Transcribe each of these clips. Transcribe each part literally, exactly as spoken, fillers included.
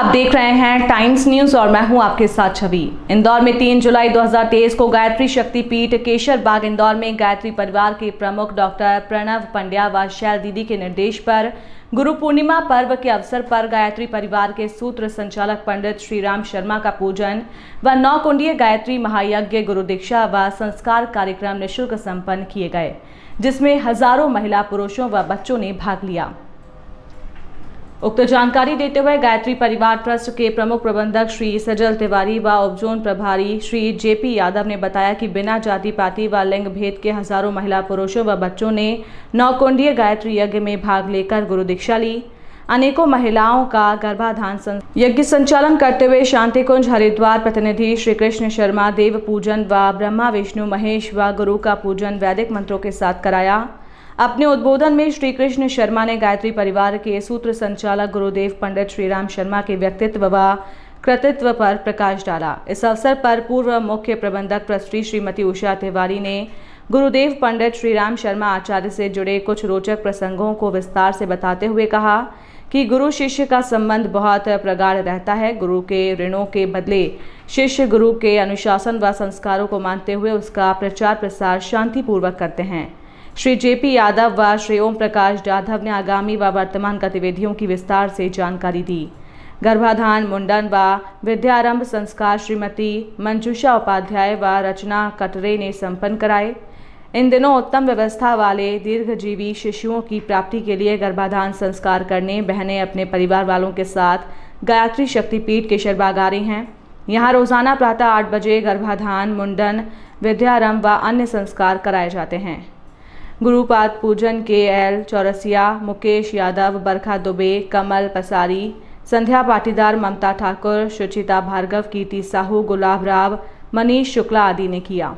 आप देख रहे हैं टाइम्स न्यूज और मैं हूं आपके साथ छवि। इंदौर में तीन जुलाई दो हज़ार तेईस को गायत्री शक्तिपीठ केशर बाग इंदौर में गायत्री परिवार के प्रमुख डॉक्टर प्रणव पंड्या व शैल दीदी के निर्देश पर गुरु पूर्णिमा पर्व के अवसर पर गायत्री परिवार के सूत्र संचालक पंडित श्रीराम शर्मा का पूजन व नौ कुंडीय गायत्री महायज्ञ गुरु दीक्षा व संस्कार कार्यक्रम निःशुल्क संपन्न किए गए, जिसमें हजारों महिला, पुरुषों व बच्चों ने भाग लिया। उक्त जानकारी देते हुए गायत्री परिवार ट्रस्ट के प्रमुख प्रबंधक श्री सजल तिवारी व उपजोन प्रभारी श्री जेपी यादव ने बताया कि बिना जाति पाति व लिंग भेद के हजारों महिला, पुरुषों व बच्चों ने नौकुंडीय गायत्री यज्ञ में भाग लेकर गुरु दीक्षा ली। अनेकों महिलाओं का गर्भाधान यज्ञ संचालन करते हुए शांति कुंज हरिद्वार प्रतिनिधि श्री कृष्ण शर्मा देव पूजन व ब्रह्मा विष्णु महेश व गुरु का पूजन वैदिक मंत्रों के साथ कराया। अपने उद्बोधन में श्री कृष्ण शर्मा ने गायत्री परिवार के सूत्र संचालक गुरुदेव पंडित श्रीराम शर्मा के व्यक्तित्व व कृतित्व पर प्रकाश डाला। इस अवसर पर पूर्व मुख्य प्रबंधक ट्रस्टी श्रीमती उषा तिवारी ने गुरुदेव पंडित श्रीराम शर्मा आचार्य से जुड़े कुछ रोचक प्रसंगों को विस्तार से बताते हुए कहा कि गुरु शिष्य का संबंध बहुत प्रगाढ़ रहता है। गुरु के ऋणों के बदले शिष्य गुरु के अनुशासन व संस्कारों को मानते हुए उसका प्रचार प्रसार शांतिपूर्वक करते हैं। श्री जेपी यादव व श्री ओम प्रकाश जाधव ने आगामी व वर्तमान गतिविधियों की विस्तार से जानकारी दी। गर्भाधान, मुंडन व विद्यारंभ संस्कार श्रीमती मंजूषा उपाध्याय व रचना कटरे ने संपन्न कराए। इन दिनों उत्तम व्यवस्था वाले दीर्घजीवी शिशुओं की प्राप्ति के लिए गर्भाधान संस्कार करने बहनें अपने परिवार वालों के साथ गायत्री शक्तिपीठ केशरबाग आ रही हैं। यहाँ रोजाना प्रातः आठ बजे गर्भाधान, मुंडन, विद्यारंभ व अन्य संस्कार कराए जाते हैं। गुरुपाद पूजन के एल चौरसिया, मुकेश यादव, बरखा दुबे, कमल पसारी, संध्या पाटीदार, ममता ठाकुर, सुचिता भार्गव, कीर्ति साहू, गुलाब राव, मनीष शुक्ला आदि ने किया।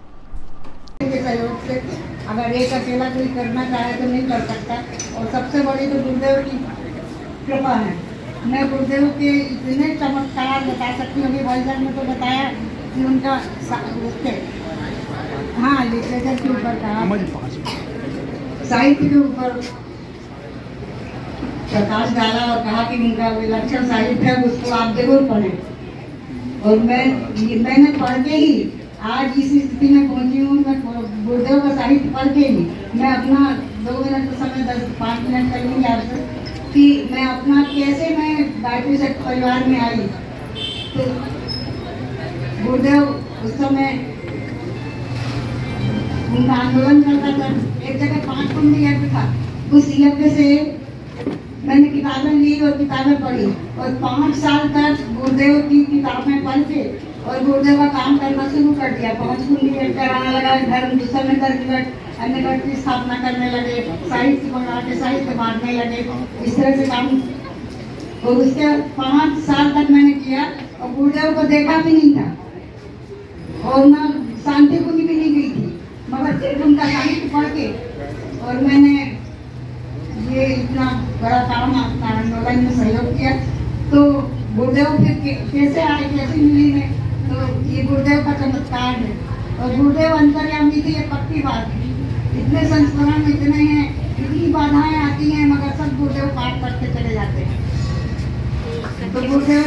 सहयोग से अगर एक अकेला कोई करना चाहे तो नहीं कर सकता, और सबसे बड़ी तो गुरुदेव की कृपा है। मैं गुरुदेव के इतने चमत्कार बता सकती हूँ कि भाईजान ने तो बताया कि उनका उसके हाँ लिटरेचर के ऊपर कहा, साहित्य के ऊपर प्रकाश डाला और कहा कि उनका विलक्षण साहित्य है, उसको आप जरूर पढ़ें। और मैं मैंने पढ़ के ही आज इस स्थिति में पहुंची हूँ। मैं गुरुदेव का साहित्य पढ़ के ही मैं अपना दो मिनट का समय दस पाँच मिनट कर लूँगी आपसे कि मैं अपना कैसे मैं गायत्री शक्ति परिवार में आई। तो गुरुदेव उस समय उनका आंदोलन करता था, एक जगह पांच कुंडी यज्ञ था। उस यज्ञ से मैंने किताबें ली और किताबें पढ़ी और पाँच साल तक गुरुदेव की किताबें पढ़ के और गुरुदेव का काम करना शुरू कर दिया। पांच कुंडी यज्ञ कराने लगा, धर्म दूसरे धर्मगढ़ अन्य गढ़ की स्थापना करने लगे, साहित्य मंगा के साहित्य बांटने लगे, इस तरह से काम। और उसके पाँच साल तक मैंने किया और गुरुदेव को देखा भी नहीं था और ना शांति कुंज भी नहीं गई थी, मगर फिर उनका साहित्य पढ़ के और मैंने ये इतना बड़ा काम अपना आंदोलन में सहयोग किया। तो गुरुदेव फिर कैसे आए, कैसे मिली में, तो ये गुरुदेव का चमत्कार है। और गुरुदेव अंतर्यामी थी, ये पक्की बात है। इतने संस्मरण इतने हैं, इतनी बाधाएं आती हैं, मगर सब गुरुदेव पार करते चले जाते हैं। तो गुरुदेव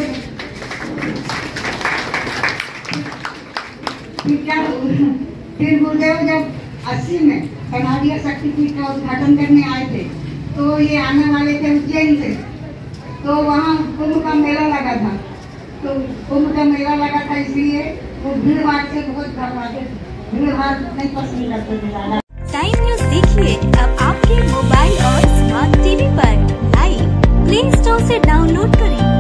फिर क्या, फिर गुरुदेव जब अस्सी में कनाडिया शक्तिपीठ का उद्घाटन करने आए थे, तो ये आने वाले थे उज्जैन से। तो वहाँ कुंभ का मेला लगा था, तो कुंभ का मेला लगा था इसलिए वो भीड़ भाड़ से बहुत घबराते थे, भीड़ भाड़ नहीं पसंद करते थे ज़्यादा। टाइम न्यूज देखिए अब आपके मोबाइल और स्मार्ट टीवी पर लाइव प्ले स्टोर से डाउनलोड करें।